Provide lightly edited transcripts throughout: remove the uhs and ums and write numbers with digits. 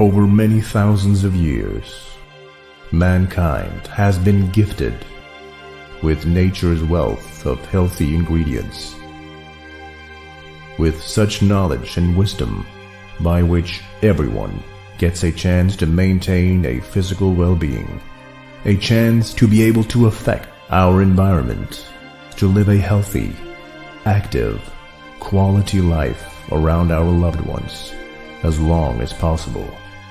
Over many thousands of years, mankind has been gifted with nature's wealth of healthy ingredients, with such knowledge and wisdom by which everyone gets a chance to maintain a physical well-being, a chance to be able to affect our environment, to live a healthy, active, quality life around our loved ones as long as possible.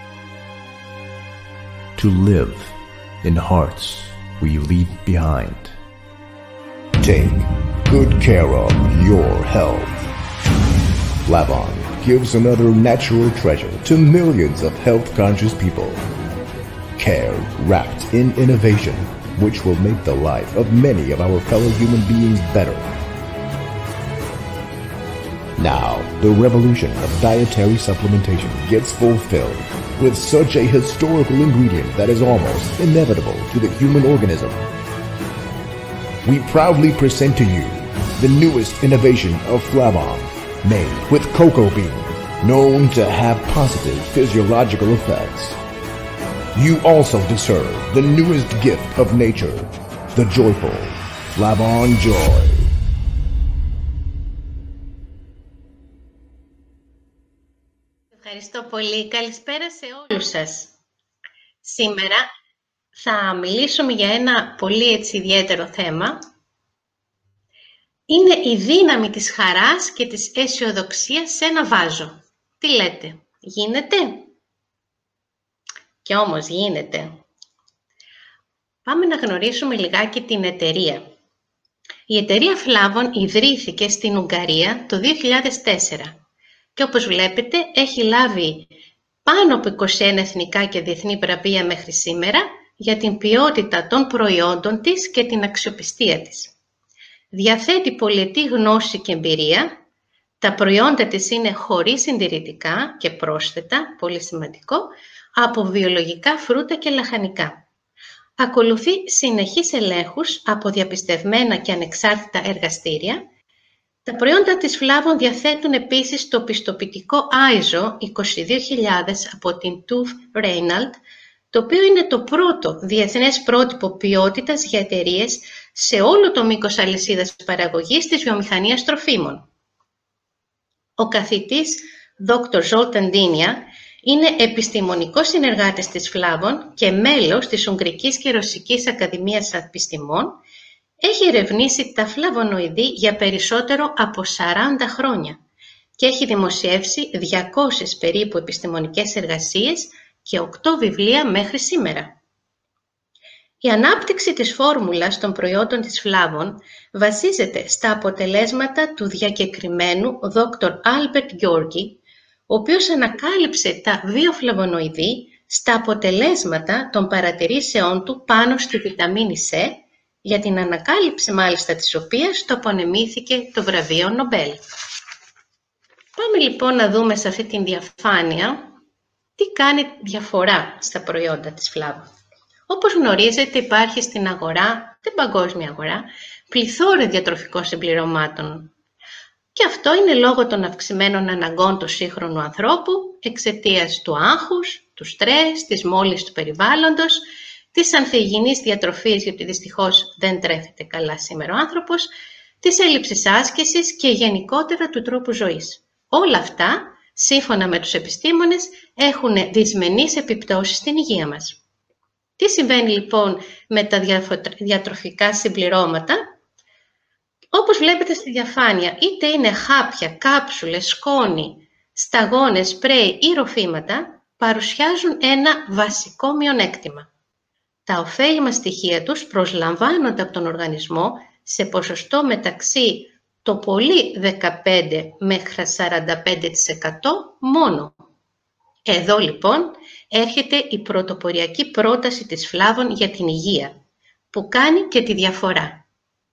To live in hearts we leave behind. Take good care of your health. Flavon gives another natural treasure to millions of health-conscious people. Care wrapped in innovation, which will make the life of many of our fellow human beings better. Now, the revolution of dietary supplementation gets fulfilled with such a historical ingredient that is almost inevitable to the human organism. We proudly present to you the newest innovation of Flavon, made with cocoa bean, known to have positive physiological effects. You also deserve the newest gift of nature, the joyful Flavon Joy. Ευχαριστώ πολύ. Καλησπέρα σε όλους σας. Σήμερα θα μιλήσουμε για ένα πολύ ιδιαίτερο θέμα. Είναι η δύναμη της χαράς και της αισιοδοξίας σε ένα βάζο. Τι λέτε, γίνεται? Και όμως γίνεται. Πάμε να γνωρίσουμε λιγάκι την εταιρεία. Η εταιρεία Flavon ιδρύθηκε στην Ουγγαρία το 2004 και όπως βλέπετε έχει λάβει πάνω από 21 εθνικά και διεθνή βραβεία μέχρι σήμερα για την ποιότητα των προϊόντων της και την αξιοπιστία της. Διαθέτει πολυετή γνώση και εμπειρία. Τα προϊόντα της είναι χωρίς συντηρητικά και πρόσθετα, πολύ σημαντικό, από βιολογικά φρούτα και λαχανικά. Ακολουθεί συνεχείς ελέγχους από διαπιστευμένα και ανεξάρτητα εργαστήρια. Τα προϊόντα της Flavon διαθέτουν επίσης το πιστοποιητικό ISO 22000 από την TÜV Rheinland, το οποίο είναι το πρώτο διεθνές πρότυπο ποιότητας για εταιρείες σε όλο το μήκος αλυσίδας παραγωγής της βιομηχανίας τροφίμων. Ο καθηγητής Dr. Zoltán Dinja είναι επιστημονικός συνεργάτης της Flavon και μέλος της Ουγγρικής και Ρωσικής Ακαδημίας Επιστημών. Έχει ερευνήσει τα φλαβονοειδή για περισσότερο από 40 χρόνια και έχει δημοσιεύσει 200 περίπου επιστημονικές εργασίες και 8 βιβλία μέχρι σήμερα. Η ανάπτυξη της φόρμουλας των προϊόντων της Flavon βασίζεται στα αποτελέσματα του διακεκριμένου Dr. Albert Georgi, ο οποίος ανακάλυψε τα βιοφλαβονοειδή στα αποτελέσματα των παρατηρήσεών του πάνω στη βιταμίνη C, για την ανακάλυψη μάλιστα της οποίας το απονεμήθηκε το βραβείο Νομπέλ. Πάμε λοιπόν να δούμε σε αυτή την διαφάνεια τι κάνει διαφορά στα προϊόντα της Flavon. Όπως γνωρίζετε υπάρχει στην αγορά, την παγκόσμια αγορά, πληθώρα διατροφικών συμπληρωμάτων. Και αυτό είναι λόγω των αυξημένων αναγκών του σύγχρονου ανθρώπου, εξαιτίας του άγχους, του στρες, της μόλυνσης του περιβάλλοντος, της ανθυγιεινής διατροφής, γιατί δυστυχώς δεν τρέφεται καλά σήμερα ο άνθρωπος, της έλλειψης άσκησης και γενικότερα του τρόπου ζωής. Όλα αυτά, σύμφωνα με τους επιστήμονες, έχουν δυσμενείς επιπτώσεις στην υγεία μας. Τι συμβαίνει λοιπόν με τα διατροφικά συμπληρώματα? Όπως βλέπετε στη διαφάνεια, είτε είναι χάπια, κάψουλες, σκόνη, σταγόνες, σπρέι ή ροφήματα, παρουσιάζουν ένα βασικό μειονέκτημα. Τα ωφέλιμα στοιχεία τους προσλαμβάνονται από τον οργανισμό σε ποσοστό μεταξύ το πολύ 15 μέχρι 45% μόνο. Εδώ λοιπόν έρχεται η πρωτοποριακή πρόταση της Flavon για την υγεία, που κάνει και τη διαφορά.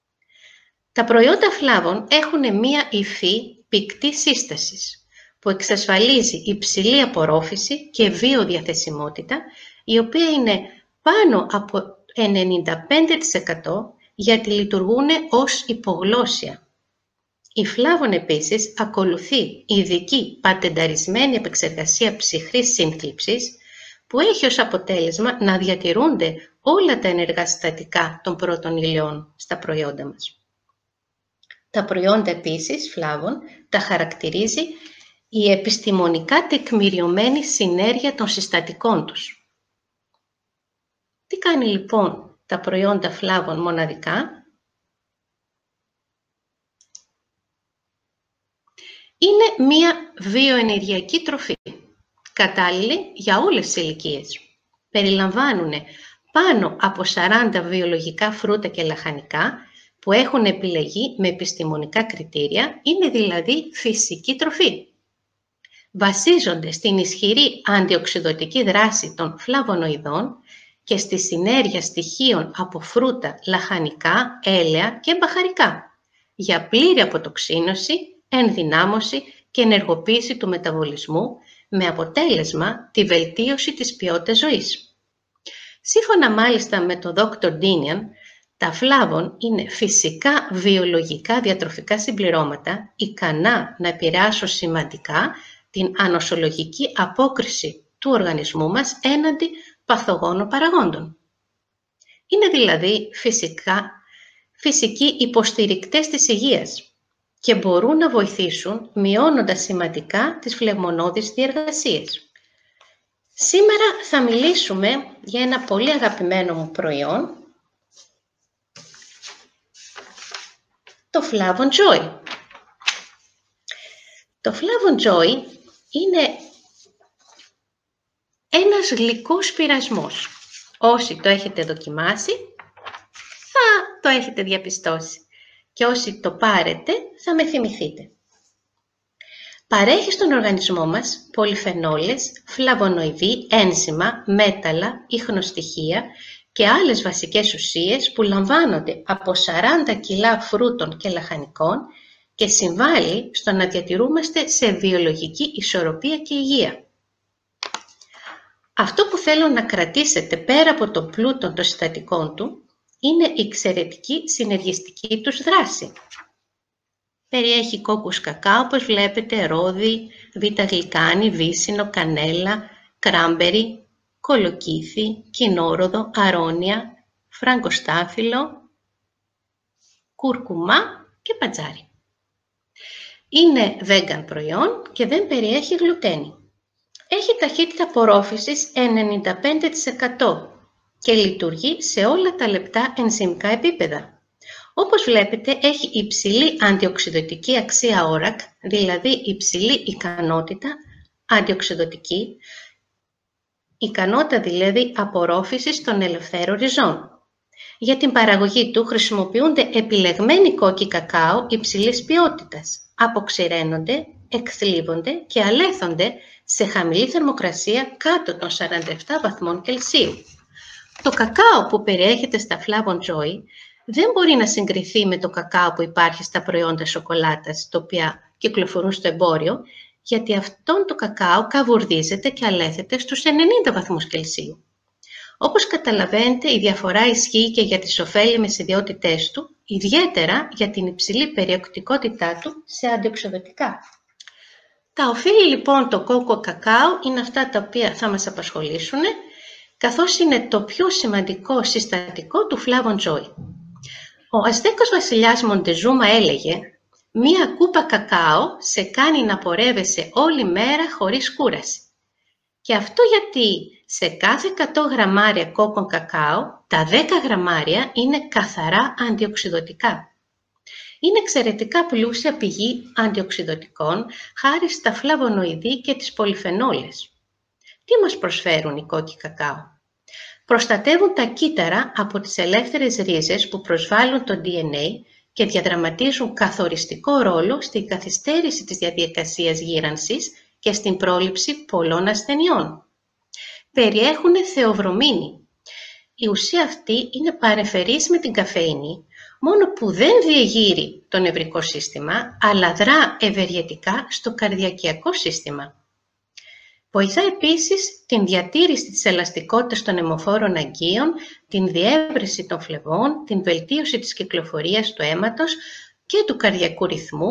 Τα προϊόντα Flavon έχουν μία υφή πυκτή σύστασης, που εξασφαλίζει υψηλή απορρόφηση και βιοδιαθεσιμότητα, η οποία είναι πάνω από 95% γιατί λειτουργούν ως υπογλώσσια. Η φλάβον επίσης ακολουθεί ειδική πατενταρισμένη επεξεργασία ψυχρής σύνθλιψης που έχει ως αποτέλεσμα να διατηρούνται όλα τα ενεργά συστατικά των πρώτων υλιών στα προϊόντα μας. Τα προϊόντα επίσης φλάβων τα χαρακτηρίζει η επιστημονικά τεκμηριωμένη συνέργεια των συστατικών τους. Τι κάνει λοιπόν τα προϊόντα φλάβων μοναδικά? Είναι μία βιοενεργειακή τροφή, κατάλληλη για όλες τις ηλικίες. Περιλαμβάνουν πάνω από 40 βιολογικά φρούτα και λαχανικά που έχουν επιλεγεί με επιστημονικά κριτήρια, είναι δηλαδή φυσική τροφή. Βασίζονται στην ισχυρή αντιοξυδωτική δράση των φλαβονοειδών και στη συνέργεια στοιχείων από φρούτα, λαχανικά, έλαια και μπαχαρικά για πλήρη αποτοξίνωση, ενδυνάμωση και ενεργοποίηση του μεταβολισμού με αποτέλεσμα τη βελτίωση της ποιότητας ζωής. Σύμφωνα μάλιστα με τον Dr. Dinian, τα φλάβον είναι φυσικά βιολογικά διατροφικά συμπληρώματα ικανά να επηρεάσουν σημαντικά την ανοσολογική απόκριση του οργανισμού μας έναντι παθογόνων παραγόντων. Είναι δηλαδή φυσικοί υποστηρικτές της υγείας και μπορούν να βοηθήσουν μειώνοντας σημαντικά τις φλεγμονώδεις διεργασίες. Σήμερα θα μιλήσουμε για ένα πολύ αγαπημένο μου προϊόν, το Flavon Joy. Το Flavon Joy είναι ένας γλυκός πειρασμός. Όσοι το έχετε δοκιμάσει, θα το έχετε διαπιστώσει. Και όσοι το πάρετε, θα με θυμηθείτε. Παρέχει στον οργανισμό μας πολυφενόλες, φλαβονοειδή, ένζημα, μέταλλα, ιχνοστοιχεία και άλλες βασικές ουσίες που λαμβάνονται από 40 κιλά φρούτων και λαχανικών και συμβάλλει στο να διατηρούμαστε σε βιολογική ισορροπία και υγεία. Αυτό που θέλω να κρατήσετε πέρα από το πλούτο των συστατικών του είναι η εξαιρετική συνεργιστική τους δράση. Περιέχει κόκκους κακάο, όπως βλέπετε, ρόδι, β-γλυκάνη, βύσσινο, κανέλα, κράμπερι, κολοκύθι, κοινόροδο, αρώνια, φραγκοστάφυλλο, κουρκουμά και πατζάρι. Είναι vegan προϊόν και δεν περιέχει γλουτένη. Έχει ταχύτητα απορρόφησης 95% και λειτουργεί σε όλα τα λεπτά ενζυμικά επίπεδα. Όπως βλέπετε, έχει υψηλή αντιοξυδωτική αξία ORAC, δηλαδή υψηλή ικανότητα αντιοξυδωτική, ικανότητα δηλαδή απορρόφησης των ελευθέρων ριζών. Για την παραγωγή του χρησιμοποιούνται επιλεγμένοι κόκκι κακάο υψηλής ποιότητας. Αποξηραίνονται, εκθλίβονται και αλέθονται σε χαμηλή θερμοκρασία κάτω των 47 βαθμών Κελσίου. Το κακάο που περιέχεται στα Flavon Joy δεν μπορεί να συγκριθεί με το κακάο που υπάρχει στα προϊόντα σοκολάτας, τα οποία κυκλοφορούν στο εμπόριο, γιατί αυτόν το κακάο καβουρδίζεται και αλέθεται στους 90 βαθμούς Κελσίου. Όπως καταλαβαίνετε, η διαφορά ισχύει και για τις ωφέλιμες ιδιότητές του, ιδιαίτερα για την υψηλή περιεκτικότητά του σε αντιοξυδωτικά. Τα οφείλη λοιπόν το κόκκο κακάο είναι αυτά τα οποία θα μας απασχολήσουν, καθώς είναι το πιο σημαντικό συστατικό του Flavon Joy. Ο Αζτέκος βασιλιάς Μοντεζούμα έλεγε «Μία κούπα κακάο σε κάνει να πορεύεσαι όλη μέρα χωρίς κούραση». Και αυτό γιατί σε κάθε 100 γραμμάρια κόκκον κακάο, τα 10 γραμμάρια είναι καθαρά αντιοξυδωτικά. Είναι εξαιρετικά πλούσια πηγή αντιοξυδωτικών χάρη στα φλαβονοειδή και τις πολυφενόλες. Τι μας προσφέρουν οι κόκκι κακάο? Προστατεύουν τα κύτταρα από τις ελεύθερες ρίζες που προσβάλλουν το DNA και διαδραματίζουν καθοριστικό ρόλο στην καθυστέρηση της διαδικασίας γύρανσης και στην πρόληψη πολλών ασθενειών. Περιέχουν θεοβρομίνη. Η ουσία αυτή είναι παρεμφερής με την καφεΐνη, μόνο που δεν διεγείρει το νευρικό σύστημα, αλλά δρά ευεργετικά στο καρδιακιακό σύστημα. Βοηθά επίσης την διατήρηση της ελαστικότητας των αιμοφόρων αγκίων, την διεύρυνση των φλεβών, την βελτίωση της κυκλοφορίας του αίματος και του καρδιακού ρυθμού,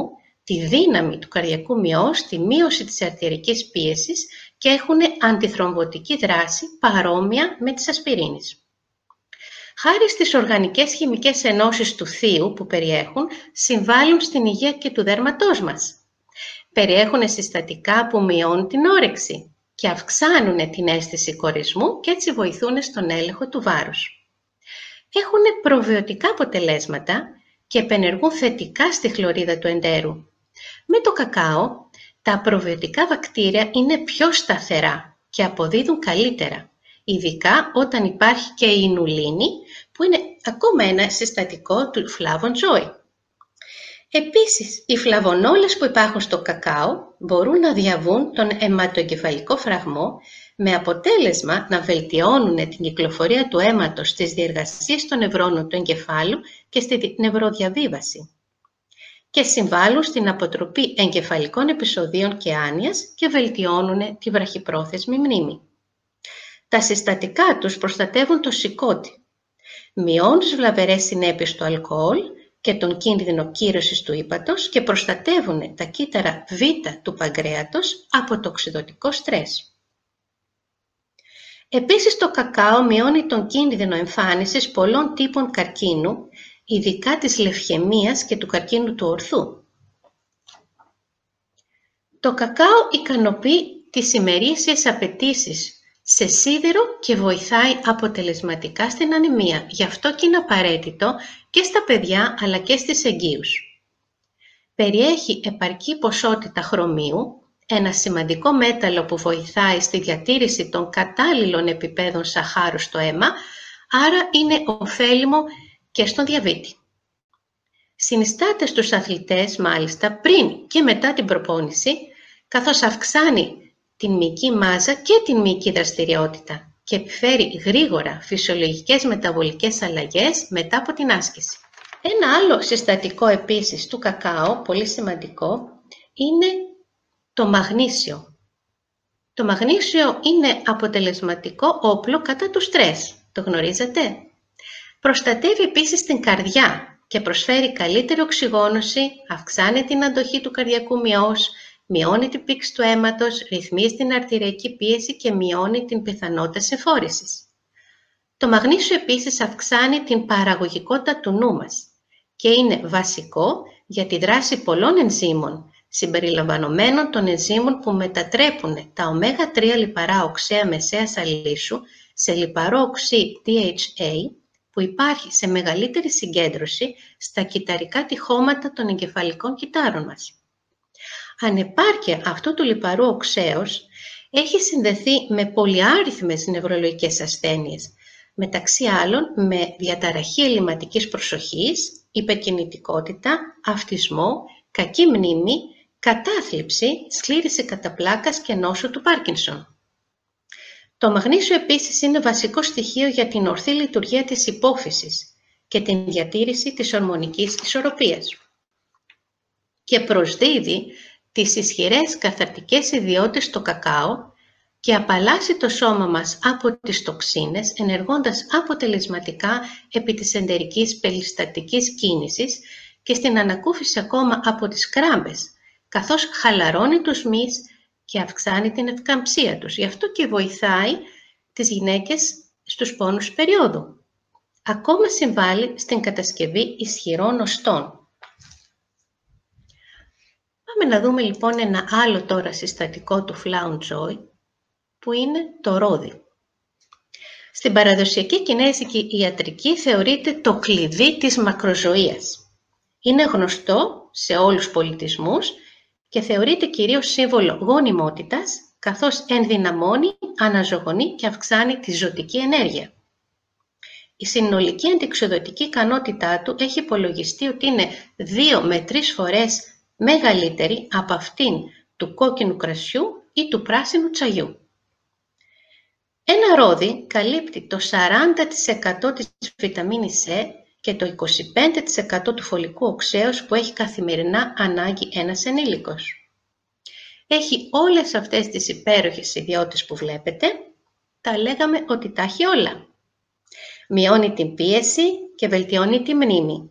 τη δύναμη του καρδιακού μειός, τη μείωση της αρτηρικής πίεσης και έχουν αντιθρομβωτική δράση παρόμοια με της ασπιρίνης. Χάρη στις οργανικές χημικές ενώσεις του θείου που περιέχουν, συμβάλλουν στην υγεία και του δέρματός μας. Περιέχουν συστατικά που μειώνουν την όρεξη και αυξάνουν την αίσθηση κορισμού και έτσι βοηθούν στον έλεγχο του βάρους. Έχουν προβιωτικά αποτελέσματα και επενεργούν θετικά στη χλωρίδα του εντέρου. Με το κακάο, τα προβιωτικά βακτήρια είναι πιο σταθερά και αποδίδουν καλύτερα, ειδικά όταν υπάρχει και η ινουλίνη, που είναι ακόμα ένα συστατικό του Flavon Joy. Επίσης, οι φλαβονόλες που υπάρχουν στο κακάο μπορούν να διαβούν τον αιματοεγκεφαλικό φραγμό με αποτέλεσμα να βελτιώνουν την κυκλοφορία του αίματος στις διεργασίες των νευρώνων του εγκεφάλου και στη νευροδιαβίβαση και συμβάλλουν στην αποτροπή εγκεφαλικών επεισοδίων και άνοιας και βελτιώνουν τη βραχυπρόθεσμη μνήμη. Τα συστατικά τους προστατεύουν το σηκώτη, μειώνουν τις βλαβερές συνέπειες του αλκοόλ και τον κίνδυνο κύρωσης του ύπατος και προστατεύουν τα κύτταρα Β του παγκρέατος από το οξυδωτικό στρες. Επίσης, το κακάο μειώνει τον κίνδυνο εμφάνισης πολλών τύπων καρκίνου, ειδικά της λευχαιμίας και του καρκίνου του ορθού. Το κακάο ικανοποιεί τις ημερήσιες απαιτήσεις σε σίδηρο και βοηθάει αποτελεσματικά στην ανεμία. Γι' αυτό και είναι απαραίτητο και στα παιδιά αλλά και στις εγγύους. Περιέχει επαρκή ποσότητα χρωμίου, ένα σημαντικό μέταλλο που βοηθάει στη διατήρηση των κατάλληλων επιπέδων σαχάρου στο αίμα, άρα είναι ωφέλιμο και στον διαβήτη. Συνιστάται στους αθλητές μάλιστα πριν και μετά την προπόνηση, καθώς αυξάνει την μυϊκή μάζα και την μυϊκή δραστηριότητα και επιφέρει γρήγορα φυσιολογικές μεταβολικές αλλαγές μετά από την άσκηση. Ένα άλλο συστατικό επίσης του κακάο, πολύ σημαντικό, είναι το μαγνήσιο. Το μαγνήσιο είναι αποτελεσματικό όπλο κατά του στρες. Το γνωρίζετε? Προστατεύει επίσης την καρδιά και προσφέρει καλύτερη οξυγόνωση, αυξάνει την αντοχή του καρδιακού μειός, μειώνει την πήξη του αίματος, ρυθμίζει την αρτηριακή πίεση και μειώνει την πιθανότητα συμφόρησης. Το μαγνήσιο επίσης αυξάνει την παραγωγικότητα του νου μας και είναι βασικό για τη δράση πολλών ενζύμων, συμπεριλαμβανομένων των ενζύμων που μετατρέπουν τα ω3 λιπαρά οξέα μεσαίας αλήσου σε λιπαρό οξύ DHA, που υπάρχει σε μεγαλύτερη συγκέντρωση στα κυταρικά τυχώματα των εγκεφαλικών κυτάρων μας. Ανεπάρκεια αυτού του λιπαρού οξέως έχει συνδεθεί με πολυάριθμες νευρολογικές ασθένειες, μεταξύ άλλων με διαταραχή ελλειμματικής προσοχής, υπερκινητικότητα, αυτισμό, κακή μνήμη, κατάθλιψη, σκλήρυνση κατά πλάκας και νόσο του Πάρκινσον. Το μαγνήσιο επίσης είναι βασικό στοιχείο για την ορθή λειτουργία της υπόφυσης και την διατήρηση της ορμονικής ισορροπίας και προσδίδει τις ισχυρές καθαρτικές ιδιότητες στο κακάο και απαλλάσσει το σώμα μας από τις τοξίνες, ενεργώντας αποτελεσματικά επί της εντερικής περιστατικής κίνησης και στην ανακούφιση ακόμα από τις κράμπες, καθώς χαλαρώνει τους μυς και αυξάνει την ευκαμψία τους. Γι' αυτό και βοηθάει τις γυναίκες στους πόνους περίοδου. Ακόμα συμβάλλει στην κατασκευή ισχυρών οστών. Πάμε να δούμε λοιπόν ένα άλλο τώρα συστατικό του Flavon Joy, που είναι το ρόδι. Στην παραδοσιακή κινέζικη ιατρική θεωρείται το κλειδί της μακροζωίας. Είναι γνωστό σε όλους τους πολιτισμούς και θεωρείται κυρίως σύμβολο γονιμότητας, καθώς ενδυναμώνει, αναζωογονεί και αυξάνει τη ζωτική ενέργεια. Η συνολική αντιοξυδωτική ικανότητά του έχει υπολογιστεί ότι είναι 2 με 3 φορές μεγαλύτερη από αυτήν του κόκκινου κρασιού ή του πράσινου τσαγιού. Ένα ρόδι καλύπτει το 40% της βιταμίνης C και το 25% του φωλικού οξέως που έχει καθημερινά ανάγκη ένας ενήλικος. Έχει όλες αυτές τις υπέροχες ιδιότητες που βλέπετε, τα λέγαμε ότι τα έχει όλα. Μειώνει την πίεση και βελτιώνει τη μνήμη.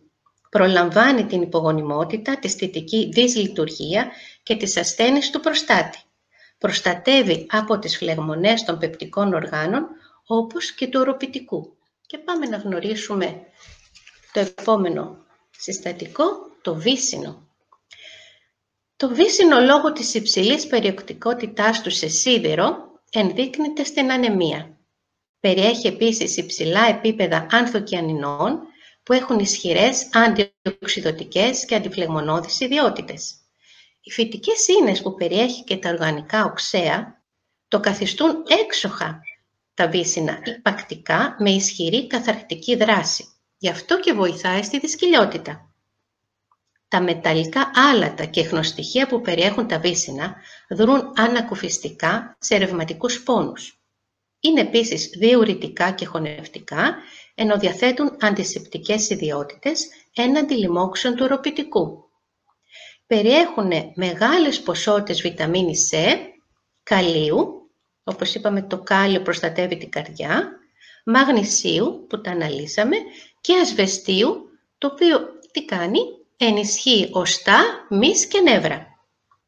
Προλαμβάνει την υπογονιμότητα, τη στητική δυσλειτουργία και τις ασθένειες του προστάτη. Προστατεύει από τις φλεγμονές των πεπτικών οργάνων, όπως και του οροπιτικού. Και πάμε να γνωρίσουμε το επόμενο συστατικό, το βύσσινο. Το βύσσινο, λόγω της υψηλής περιεκτικότητάς του σε σίδηρο, ενδείκνυται στην ανεμία. Περιέχει επίσης υψηλά επίπεδα ανθοκιανινών, που έχουν ισχυρές αντιοξυδωτικές και αντιφλεγμονώδεις ιδιότητες. Οι φυτικές ίνες που περιέχει και τα οργανικά οξέα το καθιστούν έξοχα τα βύσσινα υπακτικά με ισχυρή καθαρκτική δράση. Γι' αυτό και βοηθάει στη δυσκυλιότητα. Τα μεταλλικά άλατα και εχνοστοιχεία που περιέχουν τα βύσσινα δρούν ανακουφιστικά σε ρευματικούς πόνους. Είναι επίσης διουρητικά και χωνευτικά, ενώ διαθέτουν αντισηπτικές ιδιότητες έναντι λοιμόξεων του οροπιτικού. Περιέχουν μεγάλες ποσότητες βιταμίνης C, καλίου, όπως είπαμε το κάλιο προστατεύει την καρδιά, μαγνησίου που τα αναλύσαμε και ασβεστίου, το οποίο τι κάνει, ενισχύει οστά, μυς και νεύρα.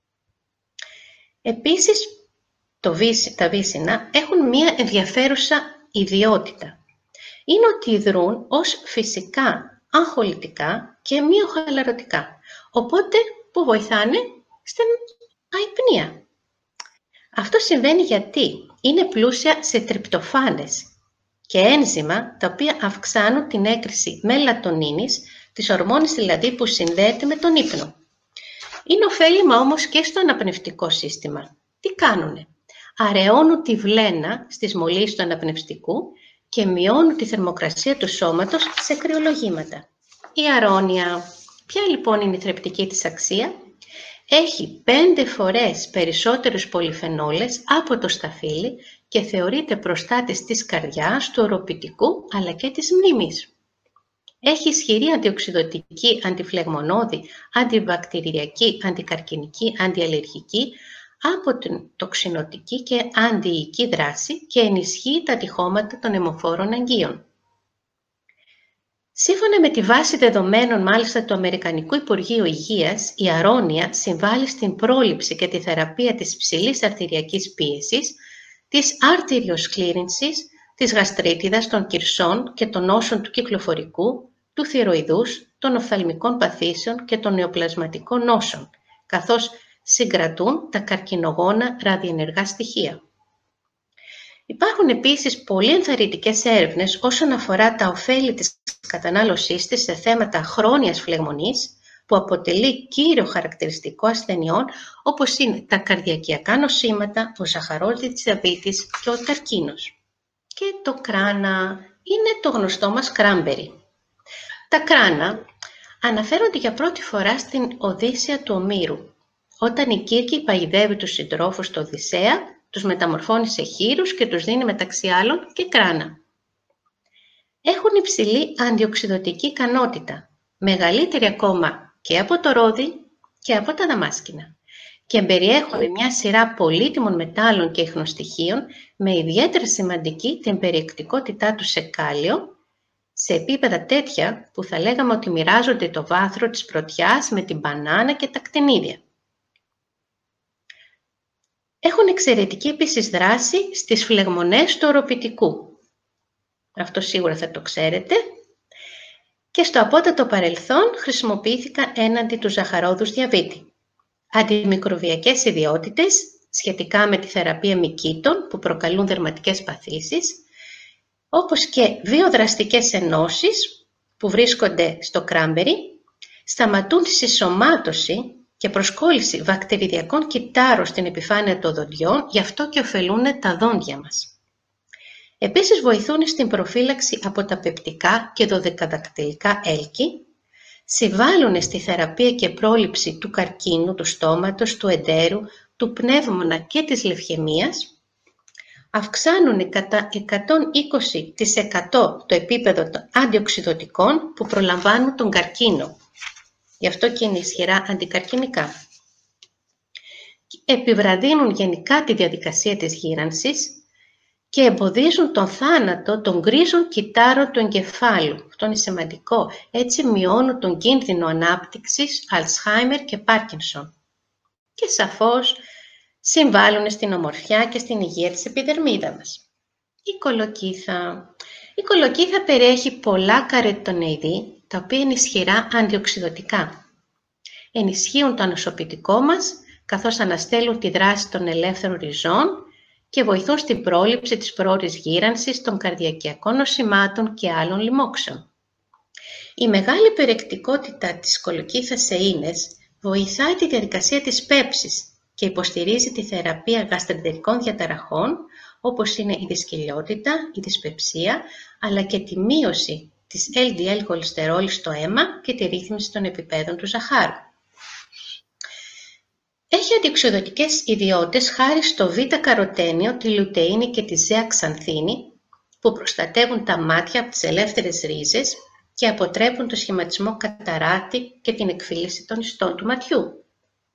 Επίσης, τα βύσσινα έχουν μία ενδιαφέρουσα ιδιότητα. Είναι ότι δρούν ως φυσικά αγχολητικά και μυοχαλαρωτικά, οπότε που βοηθάνε στην αϊπνία. Αυτό συμβαίνει γιατί είναι πλούσια σε τριπτοφάνες και ένζημα τα οποία αυξάνουν την έκρηση μελατονίνης, της ορμόνης δηλαδή που συνδέεται με τον ύπνο. Είναι ωφέλιμα όμως και στο αναπνευστικό σύστημα. Τι κάνουνε? Αραιώνουν τη βλένα στις μολύσεις του αναπνευστικού και μειώνουν τη θερμοκρασία του σώματος σε κρυολογήματα. Η αρώνια, ποια λοιπόν είναι η θρεπτική της αξία? Έχει 5 φορές περισσότερους πολυφενόλες από το σταφύλι και θεωρείται προστάτης της καρδιάς, του οροπιτικού αλλά και της μνήμης. Έχει ισχυρή αντιοξυδωτική, αντιφλεγμονώδη, αντιβακτηριακή, αντικαρκινική, αντιαλλεργική, από την τοξινωτική και αντιϊκή δράση και ενισχύει τα τυχώματα των αιμοφόρων αγγείων. Σύμφωνα με τη βάση δεδομένων μάλιστα του Αμερικανικού Υπουργείου Υγείας, η αρώνια συμβάλλει στην πρόληψη και τη θεραπεία της υψηλής αρτηριακής πίεσης, της αρτηριοσκλήρυνσης, της γαστρίτιδας, των κυρσών και των νόσων του κυκλοφορικού, του θηροειδούς, των οφθαλμικών παθήσεων και των νεοπλασματικών νόσων, καθώς συγκρατούν τα καρκινογόνα ραδιενεργά στοιχεία. Υπάρχουν επίσης πολύ ενθαρρυντικές έρευνες όσον αφορά τα ωφέλη της κατανάλωσής της σε θέματα χρόνιας φλεγμονής, που αποτελεί κύριο χαρακτηριστικό ασθενειών όπως είναι τα καρδιακιακά νοσήματα, ο ζαχαρότης διαβήτης και ο καρκίνος. Και το κράνα είναι το γνωστό μας κράνμπερι. Τα κράνα αναφέρονται για πρώτη φορά στην Οδύσσεια του Ομήρου, όταν η Κύρκη παϊδεύει τους συντρόφους του Οδυσσέα, τους μεταμορφώνει σε χοίρους και τους δίνει μεταξύ άλλων και κράνα. Έχουν υψηλή αντιοξυδωτική ικανότητα, μεγαλύτερη ακόμα και από το ρόδι και από τα δαμάσκηνα, και περιέχουν μια σειρά πολύτιμων μετάλλων και ιχνοστοιχείων με ιδιαίτερα σημαντική την περιεκτικότητά τους σε κάλιο, σε επίπεδα τέτοια που θα λέγαμε ότι μοιράζονται το βάθρο της πρωτιάς με την μπανάνα και τα κτηνίδια. Έχουν εξαιρετική επίσης δράση στις φλεγμονές του οροπιτικού. Αυτό σίγουρα θα το ξέρετε. Και στο απότατο παρελθόν χρησιμοποιήθηκαν έναντι του ζαχαρόδους διαβήτη. Αντιμικροβιακές ιδιότητες σχετικά με τη θεραπεία μυκήτων που προκαλούν δερματικές παθήσεις, όπως και βιοδραστικές ενώσεις που βρίσκονται στο κράνμπερι, σταματούν τη συσσωμάτωση και προσκόλληση βακτηριδιακών κυττάρων στην επιφάνεια των δοντιών, γι' αυτό και ωφελούν τα δόντια μας. Επίσης βοηθούν στην προφύλαξη από τα πεπτικά και δωδεκαδακτυλικά έλκη, συμβάλλουν στη θεραπεία και πρόληψη του καρκίνου, του στόματος, του εντέρου, του πνεύμονα και της λευχαιμίας, αυξάνουν κατά 120% το επίπεδο των αντιοξυδωτικών που προλαμβάνουν τον καρκίνο. Γι' αυτό και είναι ισχυρά αντικαρκινικά. Επιβραδύνουν γενικά τη διαδικασία της γύρανσης και εμποδίζουν τον θάνατο των γκρίζων κυτάρων του εγκεφάλου. Αυτό είναι σημαντικό. Έτσι μειώνουν τον κίνδυνο ανάπτυξης Αλσχάιμερ και Πάρκινσον. Και σαφώς συμβάλλουν στην ομορφιά και στην υγεία της επιδερμίδα μας. Η κολοκύθα. Η κολοκύθα περιέχει πολλά καροτινοειδή, τα οποία είναι ισχυρά αντιοξυδωτικά. Ενισχύουν το ανοσοποιητικό μας, καθώς αναστέλουν τη δράση των ελεύθερων ριζών και βοηθούν στην πρόληψη της πρόωρης γύρανσης των καρδιακιακών νοσημάτων και άλλων λοιμόξεων. Η μεγάλη περιεκτικότητα της κολοκύθας σε ίνες βοηθάει τη διαδικασία της πέψης και υποστηρίζει τη θεραπεία γαστρεντερικών διαταραχών, όπως είναι η δυσκυλιότητα, η δυσπεψία, αλλά και τη μείωση της LDL χολυστερόλης στο αίμα και τη ρύθμιση των επιπέδων του ζαχάρου. Έχει αντιοξυδωτικές ιδιότητες χάρη στο β-καροτένιο, τη λουτεΐνη και τη ζεαξανθίνη, που προστατεύουν τα μάτια από τις ελεύθερες ρίζες και αποτρέπουν το σχηματισμό καταράτη και την εκφύλιση των ιστών του ματιού.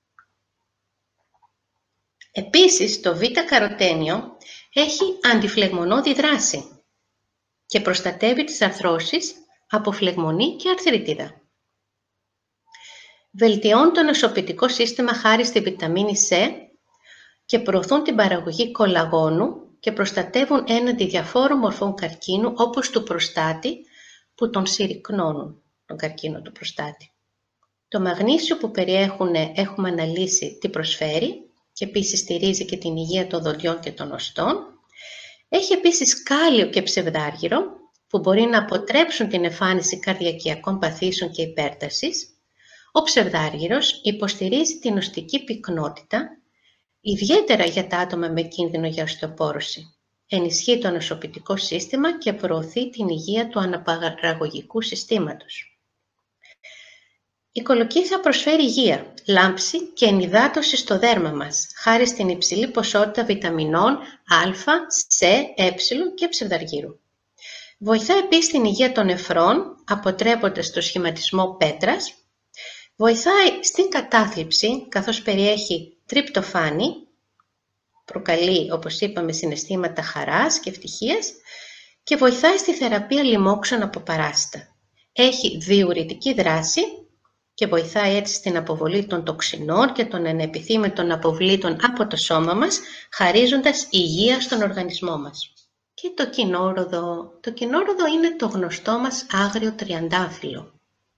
Επίσης, το β-καροτένιο έχει αντιφλεγμονώδη δράση και προστατεύει τις αρθρώσεις από φλεγμονή και αρθρίτιδα. Βελτιώνουν το νοσοποιητικό σύστημα χάρη στη βιταμίνη C και προωθούν την παραγωγή κολαγόνου και προστατεύουν έναντι διαφόρων μορφών καρκίνου, όπως του προστάτη, που τον συρρυκνώνουν, τον καρκίνο του προστάτη. Το μαγνήσιο που περιέχουν έχουμε αναλύσει τι προσφέρει και επίσης στηρίζει και την υγεία των δοντιών και των οστών. Έχει επίσης κάλιο και ψευδάργυρο που μπορεί να αποτρέψουν την εμφάνιση καρδιακιακών παθήσεων και υπέρτασης. Ο ψευδάργυρος υποστηρίζει την οστική πυκνότητα, ιδιαίτερα για τα άτομα με κίνδυνο για οστεοπόρωση. Ενισχύει το νοσοποιητικό σύστημα και προωθεί την υγεία του αναπαραγωγικού συστήματος. Η κολοκύθα προσφέρει υγεία, λάμψη και ενυδάτωση στο δέρμα μας, χάρη στην υψηλή ποσότητα βιταμινών Α, Σ, Ε και ψευδαργύρου. Βοηθά επίσης την υγεία των νεφρών, αποτρέποντας το σχηματισμό πέτρας. Βοηθάει στην κατάθλιψη, καθώς περιέχει τριπτοφάνη, προκαλεί, όπως είπαμε, συναισθήματα χαράς και ευτυχίας και βοηθάει στη θεραπεία λοιμόξεων από παράσιτα. Έχει διουρητική δράση και βοηθάει έτσι στην αποβολή των τοξινών και των ανεπιθύμητων αποβλήτων από το σώμα μας, χαρίζοντας υγεία στον οργανισμό μας. Και το κοινόροδο. Το κοινόροδο είναι το γνωστό μας άγριο τριαντάφυλλο.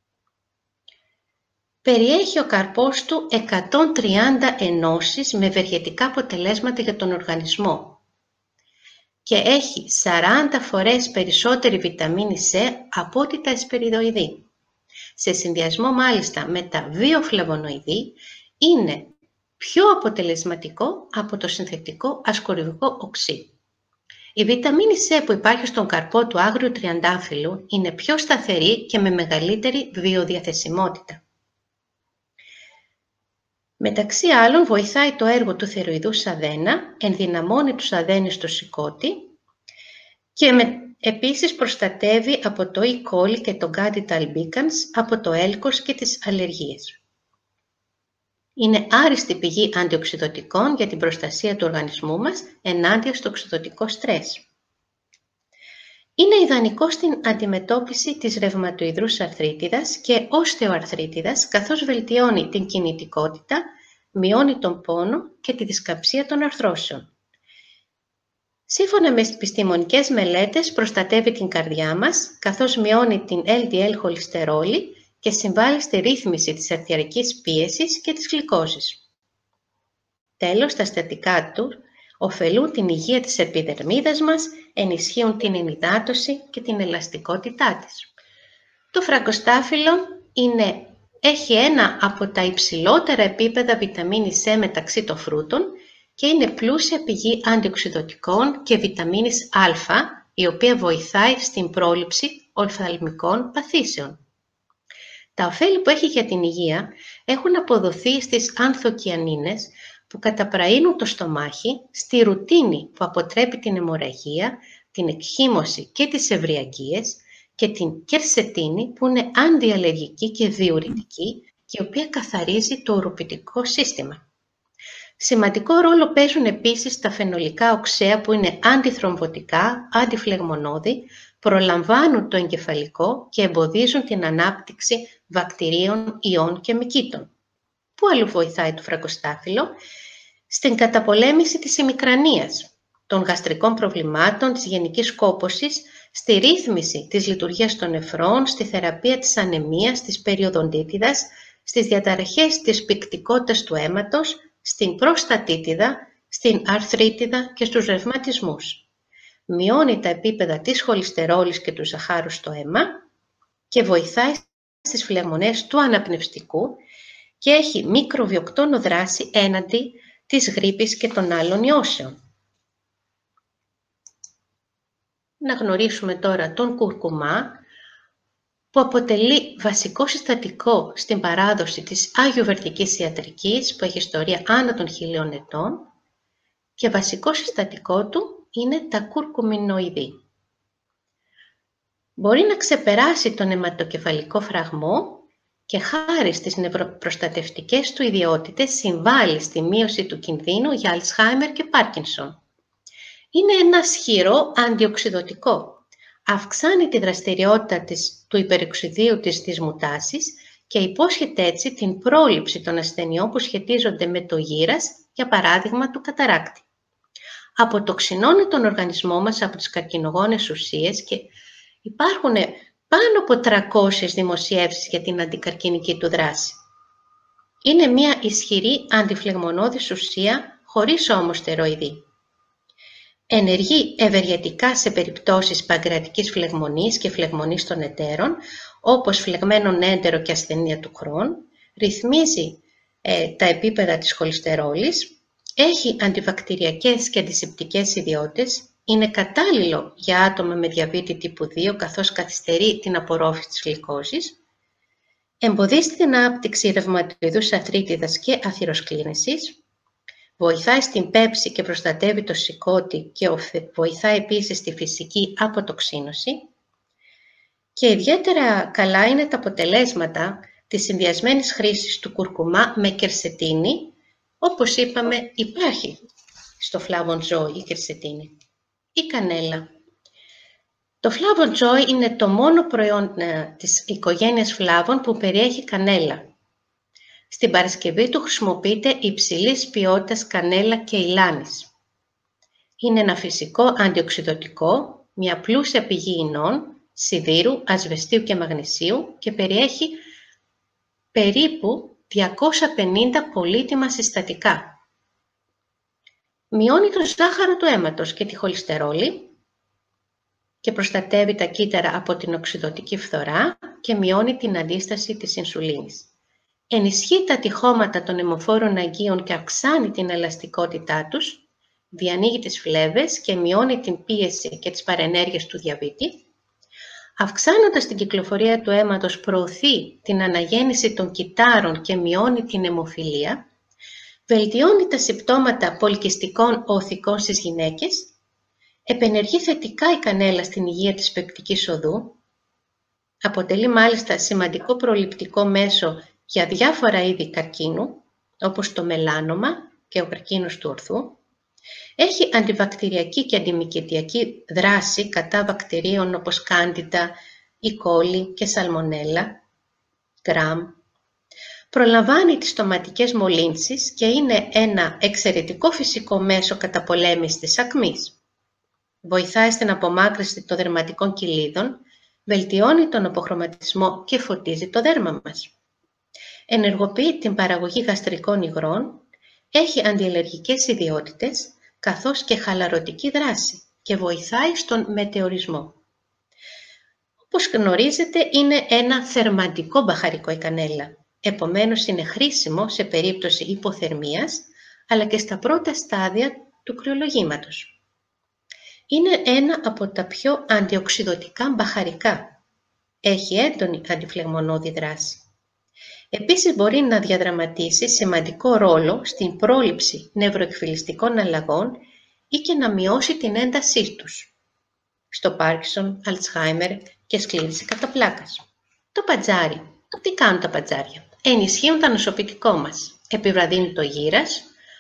Περιέχει ο καρπός του 130 ενώσεις με ευεργετικά αποτελέσματα για τον οργανισμό και έχει 40 φορές περισσότερη βιταμίνη C από ό,τι τα εσπεριδοειδή. Σε συνδυασμό μάλιστα με τα βιοφλαβονοειδή είναι πιο αποτελεσματικό από το συνθετικό ασκορβικό οξύ. Η βιταμίνη C που υπάρχει στον καρπό του άγριου τριαντάφυλλου είναι πιο σταθερή και με μεγαλύτερη βιοδιαθεσιμότητα. Μεταξύ άλλων βοηθάει το έργο του θηροειδού αδένα, ενδυναμώνει τους αδένες στο σηκώτη και επίσης προστατεύει από το E. coli και το Candida albicans, από το έλκος και τις αλλεργίες. Είναι άριστη πηγή αντιοξυδωτικών για την προστασία του οργανισμού μας ενάντια στο οξυδωτικό στρες. Είναι ιδανικό στην αντιμετώπιση της ρευματοειδρούς αρθρίτιδας και οστεοαρθρίτιδας, καθώς βελτιώνει την κινητικότητα, μειώνει τον πόνο και τη δισκαψία των αρθρώσεων. Σύμφωνα με επιστημονικές μελέτες, προστατεύει την καρδιά μας, καθώς μειώνει την LDL χολυστερόλη και συμβάλλει στη ρύθμιση της αρτηριακής πίεσης και της γλυκόζης. Τέλος, τα συστατικά του ωφελούν την υγεία της επιδερμίδας μας, ενισχύουν την ενυδάτωση και την ελαστικότητά της. Το φραγκοστάφυλλο έχει ένα από τα υψηλότερα επίπεδα βιταμίνης C μεταξύ των φρούτων και είναι πλούσια πηγή αντιοξυδωτικών και βιταμίνης Α, η οποία βοηθάει στην πρόληψη οφθαλμικών παθήσεων. Τα ωφέλη που έχει για την υγεία έχουν αποδοθεί στις ανθοκιανίνες που καταπραίνουν το στομάχι, στη ρουτίνη που αποτρέπει την αιμορραγία, την εκχύμωση και τις ευριαγγείες και την κερσετίνη που είναι αντιαλλεργική και διουρητική και η οποία καθαρίζει το οροπιτικό σύστημα. Σημαντικό ρόλο παίζουν επίσης τα φαινολικά οξέα που είναι αντιθρομβωτικά, αντιφλεγμονώδη, προλαμβάνουν το εγκεφαλικό και εμποδίζουν την ανάπτυξη βακτηρίων, ιών και μυκήτων. Πού αλλού βοηθάει το φραγκοστάφυλλο? Στην καταπολέμηση της ημικρανίας, των γαστρικών προβλημάτων, της γενικής κόπωσης, στη ρύθμιση της λειτουργίας των νεφρών, στη θεραπεία της ανεμίας, της περιοδοντίτιδας, στις διαταραχές της πυκτικότητας του αίματος, στην προστατίτιδα, στην αρθρίτιδα και στους ρευματισμούς. Μειώνει τα επίπεδα της χολυστερόλης και του ζαχάρου στο αίμα και βοηθάει στις φλεγμονές του αναπνευστικού και έχει μικροβιοκτόνο δράση έναντι της γρίπης και των άλλων ιώσεων. Να γνωρίσουμε τώρα τον κουρκουμά, που αποτελεί βασικό συστατικό στην παράδοση της αγιοβερτικής ιατρικής, που έχει ιστορία άνω των 1000 ετών, και βασικό συστατικό του είναι τα κουρκουμινοειδή. Μπορεί να ξεπεράσει τον αιματοκεφαλικό φραγμό και χάρη στις νευροπροστατευτικές του ιδιότητες συμβάλλει στη μείωση του κινδύνου για Αλτσχάιμερ και Πάρκινσον. Είναι ένα ισχυρό αντιοξυδωτικό. Αυξάνει τη δραστηριότητα του υπεροξιδίου της δυσμουτάσης και υπόσχεται έτσι την πρόληψη των ασθενειών που σχετίζονται με το γύρας, για παράδειγμα του καταράκτη. Αποτοξινώνει τον οργανισμό μας από τις καρκινογόνες ουσίες και υπάρχουν πάνω από 300 δημοσιεύσεις για την αντικαρκινική του δράση. Είναι μια ισχυρή αντιφλεγμονώδης ουσία, χωρίς όμως στεροειδή. Ενεργεί ευεργετικά σε περιπτώσεις παγκρατικής φλεγμονής και φλεγμονής των εταίρων, όπως φλεγμένον έντερο και ασθενεία του Κρόν, ρυθμίζει τα επίπεδα της χολυστερόλης, έχει αντιβακτηριακές και αντισηπτικές ιδιότητες, είναι κατάλληλο για άτομα με διαβήτη τύπου 2, καθώς καθυστερεί την απορρόφηση της γλυκόζης, εμποδίζει την ανάπτυξη ρευματοειδούς αρθρίτιδας και αθυροσκλήρυνσης, βοηθάει στην πέψη και προστατεύει το σηκώτη και βοηθάει επίσης στη φυσική αποτοξίνωση, και ιδιαίτερα καλά είναι τα αποτελέσματα της συνδυασμένης χρήσης του κουρκουμά με κερσετίνη. Όπως είπαμε, υπάρχει στο Flavon Joy η κερσετίνη. Η κανέλα. Το Flavon Joy είναι το μόνο προϊόν της οικογένειας Flavon που περιέχει κανέλα. Στην παρασκευή του χρησιμοποιείται υψηλής ποιότητας κανέλα και ηλάνης. Είναι ένα φυσικό αντιοξυδωτικό, μια πλούσια πηγή ινών, σιδήρου, ασβεστίου και μαγνησίου και περιέχει περίπου 250 πολύτιμα συστατικά. Μειώνει το ζάχαρο του αίματος και τη χολυστερόλη και προστατεύει τα κύτταρα από την οξυδωτική φθορά και μειώνει την αντίσταση της ινσουλίνης. Ενισχύει τα τυχώματα των αιμοφόρων αγγείων και αυξάνει την ελαστικότητά τους, διανοίγει τις φλέβες και μειώνει την πίεση και τις παρενέργειες του διαβήτη. Αυξάνοντας την κυκλοφορία του αίματος, προωθεί την αναγέννηση των κυττάρων και μειώνει την αιμοφιλία, βελτιώνει τα συμπτώματα πολικυστικών οθικών στις γυναίκες, επενεργεί θετικά η κανέλα στην υγεία της πεπτικής οδού, αποτελεί μάλιστα σημαντικό προληπτικό μέσο για διάφορα είδη καρκίνου, όπως το μελάνομα και ο καρκίνος του ορθού, έχει αντιβακτηριακή και αντιμυκητιακή δράση κατά βακτηρίων όπως Candida, E. coli και Salmonella, Gram. Προλαμβάνει τις στοματικές μολύνσεις και είναι ένα εξαιρετικό φυσικό μέσο καταπολέμησης της ακμής. Βοηθάει στην απομάκρυνση των δερματικών κοιλίδων, βελτιώνει τον αποχρωματισμό και φωτίζει το δέρμα μας. Ενεργοποιεί την παραγωγή γαστρικών υγρών, έχει αντιαλλεργικές ιδιότητες, καθώς και χαλαρωτική δράση και βοηθάει στον μετεωρισμό. Όπως γνωρίζετε, είναι ένα θερμαντικό μπαχαρικό η κανέλα. Επομένως, είναι χρήσιμο σε περίπτωση υποθερμίας, αλλά και στα πρώτα στάδια του κρυολογήματος. Είναι ένα από τα πιο αντιοξυδωτικά μπαχαρικά. Έχει έντονη αντιφλεγμονώδη δράση. Επίσης μπορεί να διαδραματίσει σημαντικό ρόλο στην πρόληψη νευροεκφυλιστικών αλλαγών ή και να μειώσει την έντασή τους, στο Πάρκινσον, Αλτσχάιμερ και σκλήρυνση κατά πλάκας. Το πατζάρι. Τι κάνουν τα πατζάρια? Ενισχύουν το νοσοποιητικό μας, επιβραδύνει το γύρας,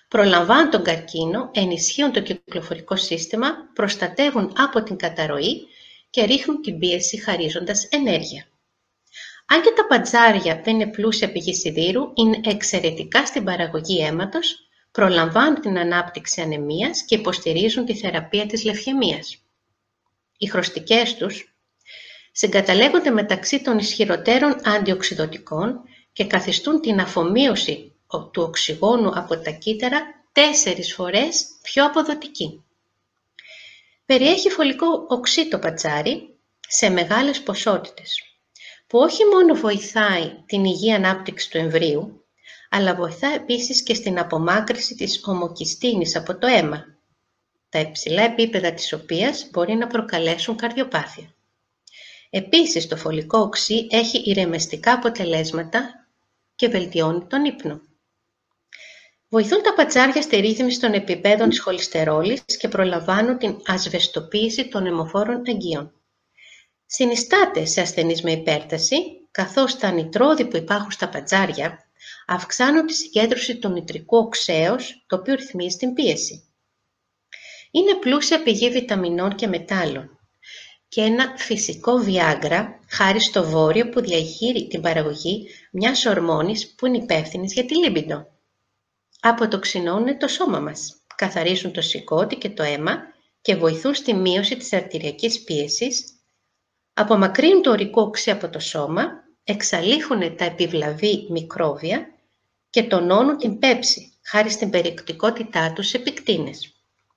προλαμβάνουν τον καρκίνο, ενισχύουν το κυκλοφορικό σύστημα, προστατεύουν από την καταρροή και ρίχνουν την πίεση χαρίζοντας ενέργεια. Αν και τα παντζάρια δεν είναι πλούσια πηγή σιδήρου, είναι εξαιρετικά στην παραγωγή αίματος, προλαμβάνουν την ανάπτυξη ανεμίας και υποστηρίζουν τη θεραπεία της λευχαιμίας. Οι χρωστικές τους συγκαταλέγονται μεταξύ των ισχυροτέρων αντιοξυδωτικών και καθιστούν την αφομοίωση του οξυγόνου από τα κύτταρα 4 φορές πιο αποδοτική. Περιέχει φωλικό οξύ το πατζάρι σε μεγάλες ποσότητες, που όχι μόνο βοηθάει την υγιή ανάπτυξη του εμβρίου, αλλά βοηθά επίσης και στην απομάκρυνση της ομοκυστίνης από το αίμα, τα υψηλά επίπεδα της οποίας μπορεί να προκαλέσουν καρδιοπάθεια. Επίσης, το φωλικό οξύ έχει ηρεμιστικά αποτελέσματα και βελτιώνει τον ύπνο. Βοηθούν τα πατζάρια στη ρύθμιση των επιπέδων της χολυστερόλης και προλαμβάνουν την ασβεστοποίηση των αιμοφόρων αγκίων. Συνιστάται σε ασθενείς με υπέρταση, καθώς τα νητρόδι που υπάρχουν στα πατζάρια αυξάνουν τη συγκέντρωση του νητρικού οξέως, το οποίο ρυθμίζει την πίεση. Είναι πλούσια πηγή βιταμινών και μετάλλων και ένα φυσικό βιάγκρα χάρη στο βόρειο που διαχείρει την παραγωγή μιας ορμόνης που είναι υπεύθυνης για τη λίμπιντο. Αποτοξινώνουν το σώμα μας, καθαρίζουν το σηκώτη και το αίμα και βοηθούν στη μείωση της αρτηριακής πίεσης, απομακρύνουν το ουρικό οξύ από το σώμα, εξαλείφουν τα επιβλαβή μικρόβια και τονώνουν την πέψη, χάρη στην περιεκτικότητά τους σε πυκτίνες.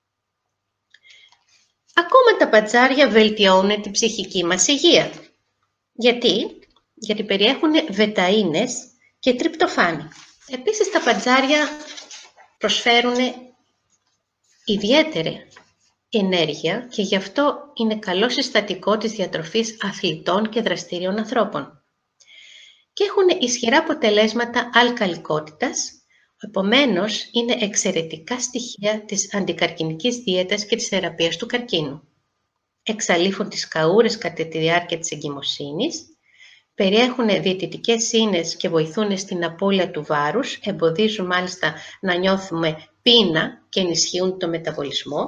Ακόμα τα πατζάρια βελτιώνουν την ψυχική μας υγεία. Γιατί περιέχουν βεταΐνες και τριπτοφάνη. Επίσης τα πατζάρια προσφέρουν ιδιαίτερη ενέργεια και γι' αυτό είναι καλό συστατικό της διατροφής αθλητών και δραστηρίων ανθρώπων. Και έχουν ισχυρά αποτελέσματα αλκαλικότητας, επομένως είναι εξαιρετικά στοιχεία της αντικαρκινικής δίαιτας και της θεραπείας του καρκίνου. Εξαλείφουν τις καούρες κατά τη διάρκεια της εγκυμοσύνης, περιέχουν διαιτητικές ίνες και βοηθούν στην απώλεια του βάρους, εμποδίζουν μάλιστα να νιώθουμε πείνα και ενισχύουν το μεταβολισμό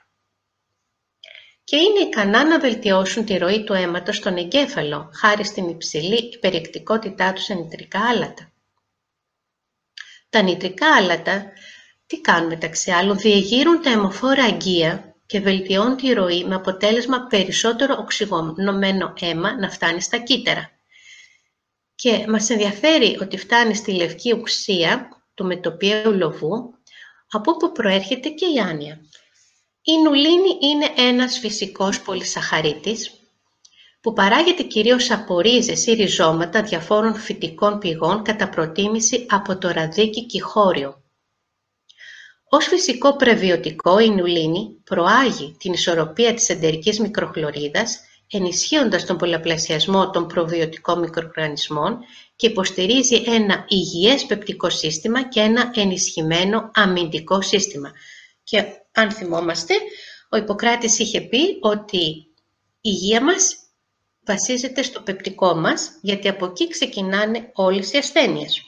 και είναι ικανά να βελτιώσουν τη ροή του αίματος στον εγκέφαλο, χάρη στην υψηλή περιεκτικότητά τους σε νητρικά άλατα. Τα νητρικά άλατα τι κάνουν μεταξύ άλλων, διεγείρουν τα αιμοφόρα αγκία και βελτιώνουν τη ροή με αποτέλεσμα περισσότερο οξυγονωμένο αίμα να φτάνει στα κύτταρα. Και μας ενδιαφέρει ότι φτάνει στη λευκή ουσία του μετοπιαίου λοβού, από όπου προέρχεται και η άνοια. Η νουλίνη είναι ένας φυσικός πολυσαχαρίτης που παράγεται κυρίως από ρίζες ή ριζώματα διαφόρων φυτικών πηγών κατά προτίμηση από το ραδίκι κυχώριο. Ως φυσικό πρεβιωτικό η νουλίνη προάγει την ισορροπία της εντερικής μικροχλωρίδας, ενισχύοντας τον πολλαπλασιασμό των προβιωτικών μικροοργανισμών και υποστηρίζει ένα υγιές πεπτικό σύστημα και ένα ενισχυμένο αμυντικό σύστημα. Και αν θυμόμαστε, ο Ιπποκράτης είχε πει ότι η υγεία μας βασίζεται στο πεπτικό μας, γιατί από εκεί ξεκινάνε όλες οι ασθένειες.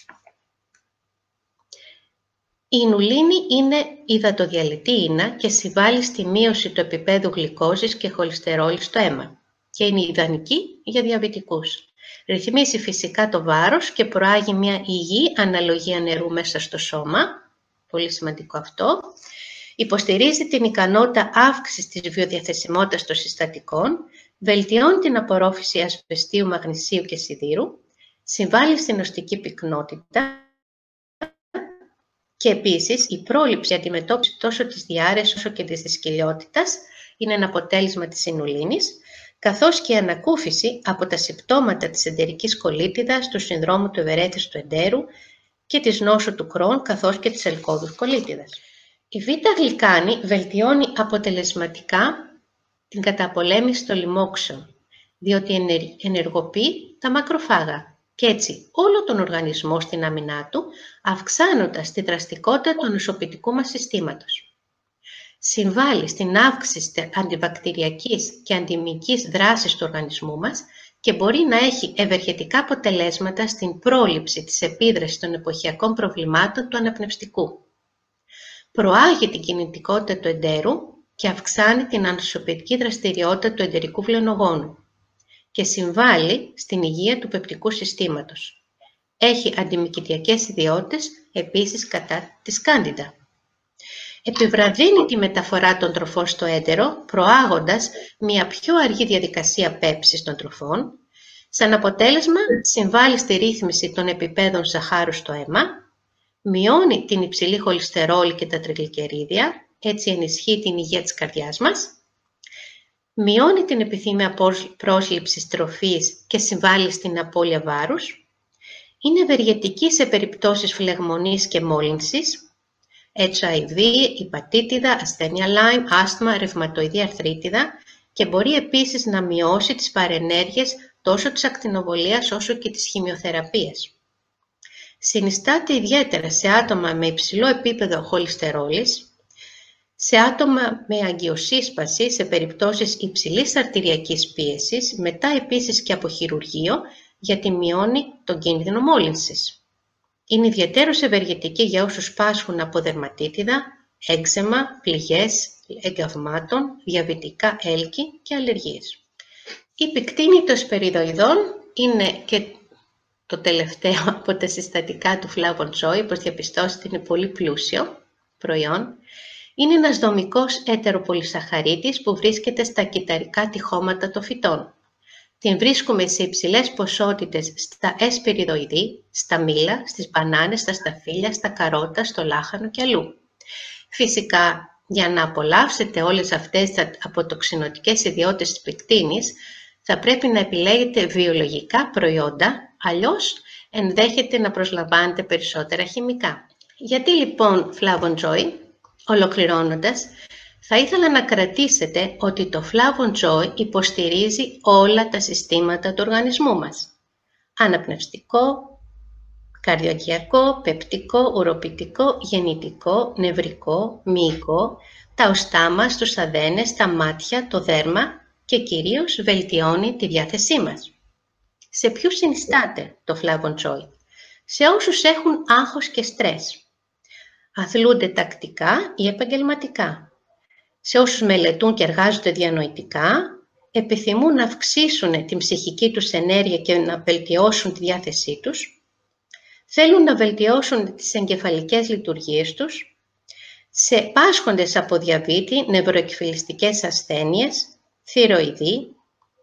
Η νουλίνη είναι υδατοδιαλυτή ίνα και συμβάλλει στη μείωση του επίπεδου γλυκόζης και χολυστερόλης στο αίμα και είναι ιδανική για διαβητικούς. Ρυθμίζει φυσικά το βάρος και προάγει μια υγιή αναλογία νερού μέσα στο σώμα, πολύ σημαντικό αυτό. Υποστηρίζει την ικανότητα αύξησης της βιοδιαθεσιμότητας των συστατικών, βελτιώνει την απορρόφηση ασβεστίου, μαγνησίου και σιδήρου, συμβάλλει στην οστική πυκνότητα και επίσης η πρόληψη αντιμετώπιση τόσο της διάρρειας όσο και της δυσκολιότητας είναι ένα αποτέλεσμα της ινουλίνης, καθώς και η ανακούφιση από τα συμπτώματα της εντερικής κολίτιδας, του συνδρόμου του ευερέθιστου εντέρου και της νόσου του Κρόν, καθώς και της ελκώδους κολίτιδας. Η β-γλυκάνη βελτιώνει αποτελεσματικά την καταπολέμηση των λοιμόξεων, διότι ενεργοποιεί τα μακροφάγα και έτσι όλο τον οργανισμό στην άμυνά του, αυξάνοντας τη δραστικότητα του νοσοποιητικού μας συστήματος. Συμβάλλει στην αύξηση της αντιβακτηριακής και αντιμυϊκής δράσης του οργανισμού μας και μπορεί να έχει ευεργετικά αποτελέσματα στην πρόληψη της επίδρασης των εποχιακών προβλημάτων του αναπνευστικού. προάγει την κινητικότητα του εντέρου και αυξάνει την ανοσοποιητική δραστηριότητα του εντερικού βλενογόνου και συμβάλλει στην υγεία του πεπτικού συστήματος. Έχει αντιμυκητιακές ιδιότητες επίσης κατά της Candida. Επιβραδύνει τη μεταφορά των τροφών στο έντερο, προάγοντας μια πιο αργή διαδικασία πέψης των τροφών. Σαν αποτέλεσμα, συμβάλλει στη ρύθμιση των επιπέδων ζαχάρου στο αίμα, μειώνει την υψηλή χολυστερόλη και τα τριγλικερίδια, έτσι ενισχύει την υγεία της καρδιάς μας, μειώνει την επιθυμία πρόσληψης τροφής και συμβάλλει στην απώλεια βάρους, είναι ευεργετική σε περιπτώσεις φλεγμονής και μόλυνσης, HIV, υπατήτιδα, ασθένεια Lyme, άσθμα, ρευματοειδή αρθρίτιδα και μπορεί επίσης να μειώσει τις παρενέργειες τόσο της ακτινοβολίας όσο και της χημειοθεραπείας. Συνιστάται ιδιαίτερα σε άτομα με υψηλό επίπεδο χολυστερόλης, σε άτομα με αγκιοσύσπαση σε περιπτώσεις υψηλής αρτηριακής πίεσης, μετά επίσης και από χειρουργείο, γιατί μειώνει τον κίνδυνο μόλυνσης. Είναι ιδιαίτερως ευεργετική για όσους πάσχουν από δερματίτιδα, έξεμα, πληγές εγκαυμάτων, διαβητικά έλκη και αλλεργίες. Η πυκτίνη των εσπεριδοειδών είναι και το τελευταίο από τα συστατικά του Flavon Joy, όπως διαπιστώσετε είναι πολύ πλούσιο προϊόν. Είναι ένας δομικός έτεροπολυσαχαρίτης που βρίσκεται στα κυταρικά τυχώματα των φυτών. Την βρίσκουμε σε υψηλές ποσότητες στα εσπεριδοειδή, στα μήλα, στις μπανάνες, στα σταφύλια, στα καρότα, στο λάχανο και αλλού. Φυσικά, για να απολαύσετε όλες αυτές τις αποτοξινωτικές ιδιότητες της πυκτίνης, θα πρέπει να επιλέγετε βιολογικά προϊόντα, αλλιώς ενδέχεται να προσλαμβάνετε περισσότερα χημικά. Γιατί λοιπόν Flavon Joy? Ολοκληρώνοντας, θα ήθελα να κρατήσετε ότι το Flavon Joy υποστηρίζει όλα τα συστήματα του οργανισμού μας. Αναπνευστικό, καρδιογειακό, πεπτικό, ουροπιτικό, γεννητικό, νευρικό, μυϊκό, τα οστά μας, τους αδένες, τα μάτια, το δέρμα και κυρίως βελτιώνει τη διάθεσή μας. Σε ποιους συνιστάται το Flavon Joy? Σε όσους έχουν άγχος και στρες. Αθλούνται τακτικά ή επαγγελματικά. Σε όσους μελετούν και εργάζονται διανοητικά, επιθυμούν να αυξήσουν την ψυχική τους ενέργεια και να βελτιώσουν τη διάθεσή τους, θέλουν να βελτιώσουν τις εγκεφαλικές λειτουργίες τους, σε πάσχοντες από διαβήτη, νευροεκφυλιστικές ασθένειες, θηροειδή,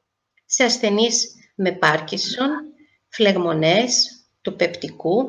σε ασθενείς με Πάρκινσον, φλεγμονές, του πεπτικού,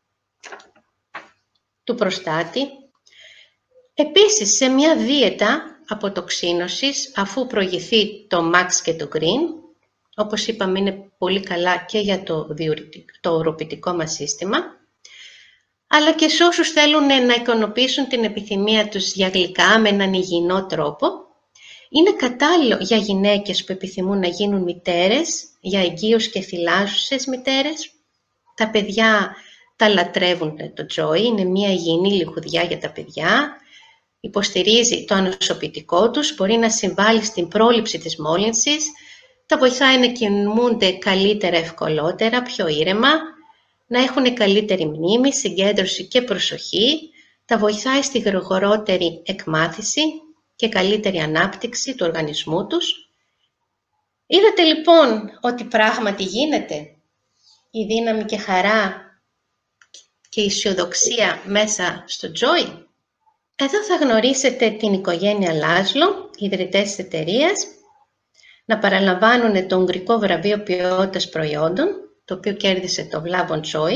του προστάτη. Επίσης, σε μια δίαιτα αποτοξίνωσης, αφού προηγηθεί το Max και το Green, όπως είπαμε είναι πολύ καλά και για το ουροπιτικό μας σύστημα, αλλά και σε όσους θέλουν να ικανοποιήσουν την επιθυμία τους για γλυκά με έναν υγιεινό τρόπο, είναι κατάλληλο για γυναίκες που επιθυμούν να γίνουν μητέρες, για εγγύους και θυλάζουσες μητέρες. Τα παιδιά τα λατρεύουν το Joy, είναι μια υγιεινή λιχουδιά για τα παιδιά, υποστηρίζει το ανοσοποιητικό τους, μπορεί να συμβάλλει στην πρόληψη της μόλυνσης, τα βοηθάει να κοιμούνται καλύτερα, ευκολότερα, πιο ήρεμα, να έχουν καλύτερη μνήμη, συγκέντρωση και προσοχή, τα βοηθάει στη γρηγορότερη εκμάθηση και καλύτερη ανάπτυξη του οργανισμού τους. Είδατε λοιπόν ότι πράγματι γίνεται η δύναμη και χαρά και η αισιοδοξία μέσα στο Joy. Εδώ θα γνωρίσετε την οικογένεια Λάσλο, ιδρυτές της εταιρείας, να παραλαμβάνουν το Ουγγρικό βραβείο ποιότητας προϊόντων, το οποίο κέρδισε το Flavon Joy.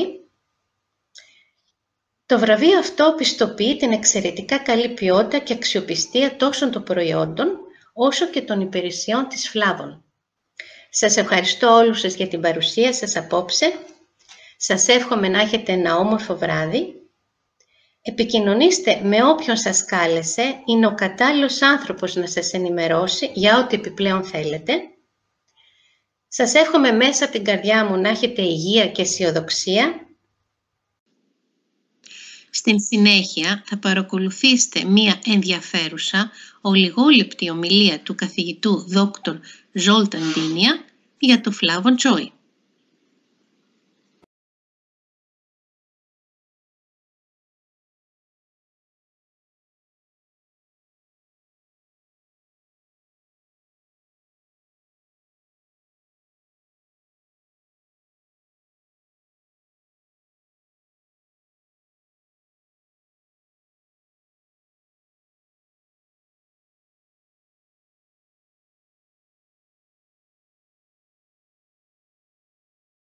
Το βραβείο αυτό πιστοποιεί την εξαιρετικά καλή ποιότητα και αξιοπιστία τόσο των προϊόντων, όσο και των υπηρεσιών της Flavon. Σας ευχαριστώ όλους σας για την παρουσία σας απόψε. Σας εύχομαι να έχετε ένα όμορφο βράδυ. Επικοινωνήστε με όποιον σας κάλεσε, είναι ο κατάλληλος άνθρωπος να σας ενημερώσει για ό,τι επιπλέον θέλετε. Σας εύχομαι μέσα από την καρδιά μου να έχετε υγεία και αισιοδοξία. Στην συνέχεια θα παρακολουθήσετε μία ενδιαφέρουσα, ολιγόλεπτη ομιλία του καθηγητού Dr. Zoltan Dinia για το Flavon Joy.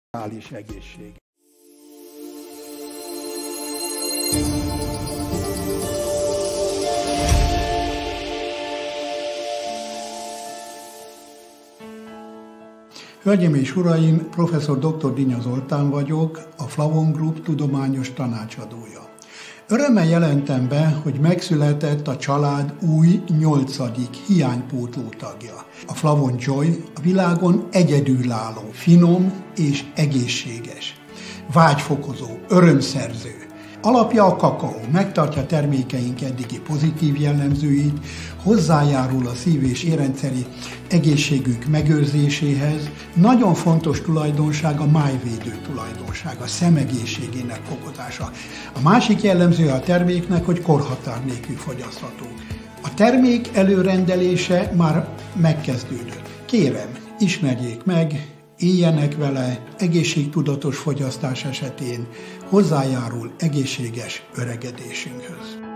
mentális egészség. Hölgyeim és uraim, professzor dr. Dinya Zoltán vagyok, a Flavon Group tudományos tanácsadója. Örömmel jelentem be, hogy megszületett a család új 8. hiánypótló tagja. A Flavon Joy a világon egyedülálló, finom és egészséges, vágyfokozó, örömszerző. Alapja a kakaó, megtartja termékeink eddigi pozitív jellemzőit, hozzájárul a szív- és érrendszeri egészségünk megőrzéséhez. Nagyon fontos tulajdonság a májvédő tulajdonság, a szemegészségének fokozása. A másik jellemzője a terméknek, hogy korhatár nélkül fogyasztható. A termék előrendelése már megkezdődött. Kérem, ismerjék meg, éljenek vele, egészségtudatos fogyasztás esetén hozzájárul egészséges öregedésünkhöz.